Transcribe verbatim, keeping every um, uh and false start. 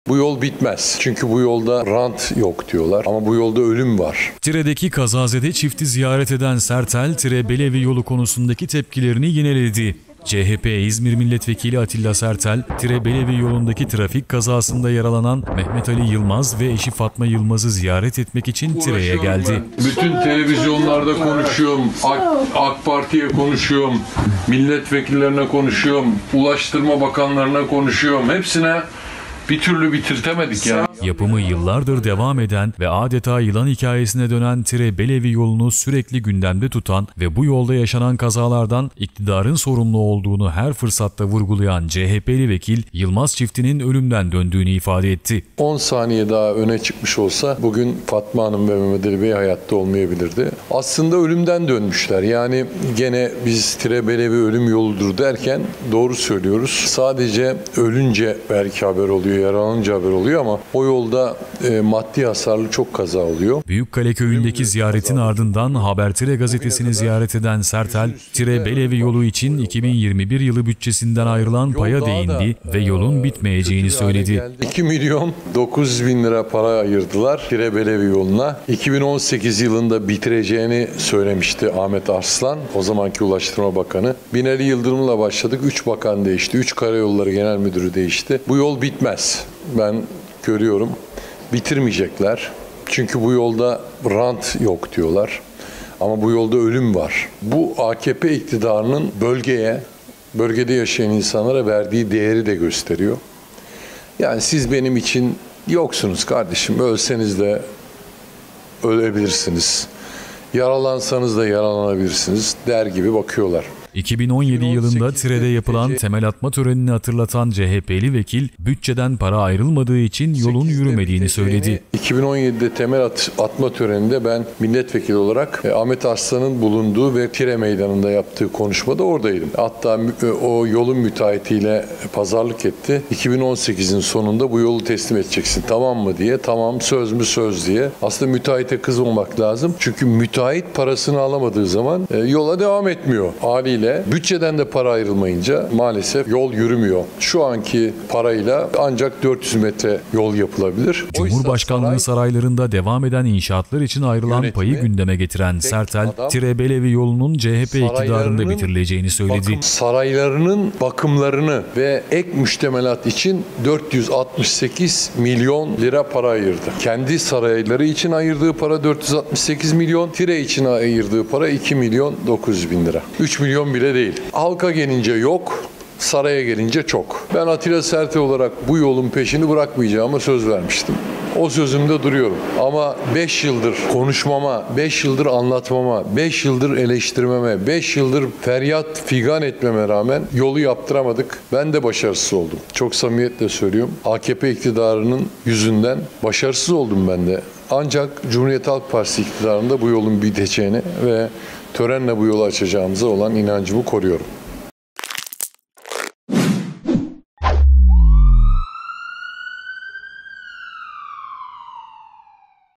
Bu yol bitmez. Çünkü bu yolda rant yok diyorlar ama bu yolda ölüm var. Tire'deki kazazede çifti ziyaret eden Sertel, Tire-Belevi yolu konusundaki tepkilerini yineledi. C H P İzmir Milletvekili Atilla Sertel, Tire-Belevi yolundaki trafik kazasında yaralanan Mehmet Ali Yılmaz ve eşi Fatma Yılmaz'ı ziyaret etmek için Tire'ye geldi. Ben. Bütün televizyonlarda konuşuyorum, AK, AK Parti'ye konuşuyorum, milletvekillerine konuşuyorum, Ulaştırma Bakanlarına konuşuyorum. Hepsine bir türlü bitirtemedik ya. Yapımı yıllardır devam eden ve adeta yılan hikayesine dönen Tire-Belevi yolunu sürekli gündemde tutan ve bu yolda yaşanan kazalardan iktidarın sorumlu olduğunu her fırsatta vurgulayan C H P'li vekil Yılmaz çiftinin ölümden döndüğünü ifade etti. on saniye daha öne çıkmış olsa bugün Fatma Hanım ve Mehmet Ali Bey hayatta olmayabilirdi. Aslında ölümden dönmüşler. Yani gene biz Tire-Belevi ölüm yoludur derken doğru söylüyoruz. Sadece ölünce belki haber oluyor, yaralanınca haber oluyor ama o yolda e, maddi hasarlı çok kaza oluyor. Büyükkale köyündeki ziyaretin ardından Haber Tire gazetesini ziyaret eden Sertel, Tire-Belevi yolu için iki bin yirmi bir yılı bütçesinden ayrılan paya değindi ve yolun bitmeyeceğini söyledi. iki milyon dokuz yüz bin lira para ayırdılar Tire-Belevi yoluna. iki bin on sekiz yılında bitireceğini söylemişti Ahmet Arslan, o zamanki Ulaştırma Bakanı. Binali Yıldırım'la başladık. Üç bakan değişti. Üç Karayolları Genel Müdürü değişti. Bu yol bitmez. Ben görüyorum. Bitirmeyecekler. Çünkü bu yolda rant yok diyorlar. Ama bu yolda ölüm var. Bu A K P iktidarının bölgeye, bölgede yaşayan insanlara verdiği değeri de gösteriyor. Yani siz benim için yoksunuz kardeşim. Ölseniz de ölebilirsiniz. Yaralansanız da yaralanabilirsiniz der gibi bakıyorlar. iki bin on yedi yılında Tire'de yapılan temel atma törenini hatırlatan C H P'li vekil, bütçeden para ayrılmadığı için yolun yürümediğini söyledi. iki bin on yedide temel at, atma töreninde ben milletvekili olarak e, Ahmet Arslan'ın bulunduğu ve Tire Meydanı'nda yaptığı konuşmada oradaydım. Hatta e, o yolun müteahhitiyle pazarlık etti. iki bin on sekizin sonunda bu yolu teslim edeceksin, tamam mı diye. Tamam, söz mü söz diye. Aslında müteahhite kızmamak lazım. Çünkü müteahhit parasını alamadığı zaman e, yola devam etmiyor haliyle. Bütçeden de para ayrılmayınca maalesef yol yürümüyor. Şu anki parayla ancak dört yüz metre yol yapılabilir. Cumhurbaşkanlığı saray, saraylarında devam eden inşaatlar için ayrılan payı gündeme getiren Sertel, Tire-Belevi yolunun C H P iktidarında bitirileceğini söyledi. Bakım, saraylarının bakımlarını ve ek müştemelat için dört yüz altmış sekiz milyon lira para ayırdı. Kendi sarayları için ayırdığı para dört yüz altmış sekiz milyon, Tire için ayırdığı para iki milyon dokuz yüz bin lira. üç milyon bile değil. Halka gelince yok, saraya gelince çok. Ben Atilla Sertel olarak bu yolun peşini bırakmayacağıma söz vermiştim. O sözümde duruyorum. Ama beş yıldır konuşmama, beş yıldır anlatmama, beş yıldır eleştirmeme, beş yıldır feryat figan etmeme rağmen yolu yaptıramadık. Ben de başarısız oldum. Çok samimiyetle söylüyorum. A K P iktidarının yüzünden başarısız oldum ben de. Ancak Cumhuriyet Halk Partisi iktidarında bu yolun biteceğini ve törenle bu yolu açacağımıza olan inancımı koruyorum.